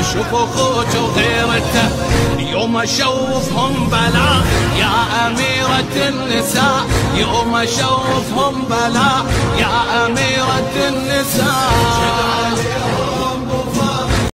شوف اخوك وغيرته يوم اشوفهم بلا يا أميرة النساء، يوم اشوفهم بلا يا أميرة النساء.